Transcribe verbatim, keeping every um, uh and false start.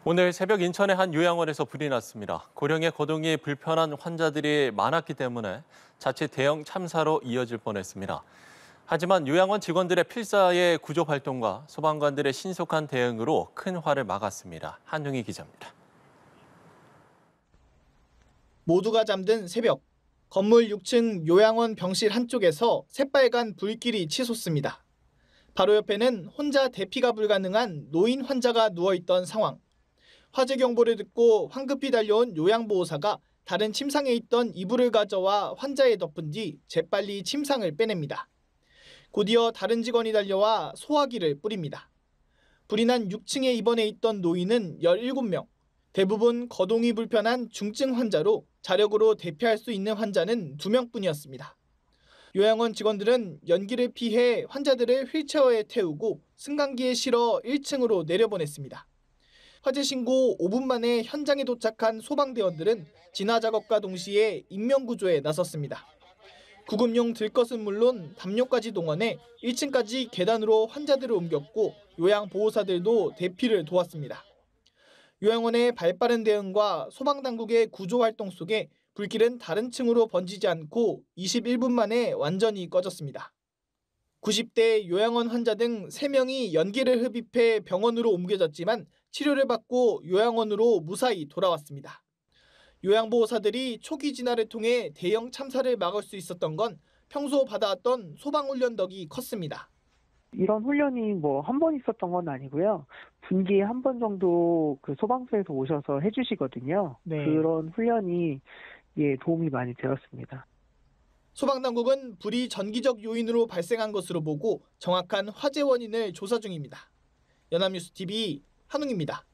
오늘 새벽 인천의 한 요양원에서 불이 났습니다. 고령의 거동이 불편한 환자들이 많았기 때문에 자칫 대형 참사로 이어질 뻔했습니다. 하지만 요양원 직원들의 필사의 구조 활동과 소방관들의 신속한 대응으로 큰 화를 막았습니다. 한용희 기자입니다. 모두가 잠든 새벽, 건물 육 층 요양원 병실 한쪽에서 새빨간 불길이 치솟습니다. 바로 옆에는 혼자 대피가 불가능한 노인 환자가 누워있던 상황. 화재 경보를 듣고 황급히 달려온 요양보호사가 다른 침상에 있던 이불을 가져와 환자에 덮은 뒤 재빨리 침상을 빼냅니다. 곧이어 다른 직원이 달려와 소화기를 뿌립니다. 불이 난 육 층에 입원해 있던 노인은 열일곱 명. 대부분 거동이 불편한 중증 환자로 자력으로 대피할 수 있는 환자는 두 명뿐이었습니다. 요양원 직원들은 연기를 피해 환자들을 휠체어에 태우고 승강기에 실어 일 층으로 내려보냈습니다. 화재 신고 오 분 만에 현장에 도착한 소방대원들은 진화 작업과 동시에 인명구조에 나섰습니다. 구급용 들것은 물론 담요까지 동원해 일 층까지 계단으로 환자들을 옮겼고 요양보호사들도 대피를 도왔습니다. 요양원의 발빠른 대응과 소방당국의 구조활동 속에 불길은 다른 층으로 번지지 않고 이십일 분 만에 완전히 꺼졌습니다. 구십 대 요양원 환자 등 세 명이 연기를 흡입해 병원으로 옮겨졌지만 치료를 받고 요양원으로 무사히 돌아왔습니다. 요양보호사들이 초기 진화를 통해 대형 참사를 막을 수 있었던 건 평소 받아왔던 소방훈련 덕이 컸습니다. 이런 훈련이 뭐 한 번 있었던 건 아니고요. 분기에 한 번 정도 그 소방서에서 오셔서 해주시거든요. 네. 그런 훈련이 예, 도움이 많이 되었습니다. 소방당국은 불이 전기적 요인으로 발생한 것으로 보고 정확한 화재 원인을 조사 중입니다. 연합뉴스티비 한웅입니다.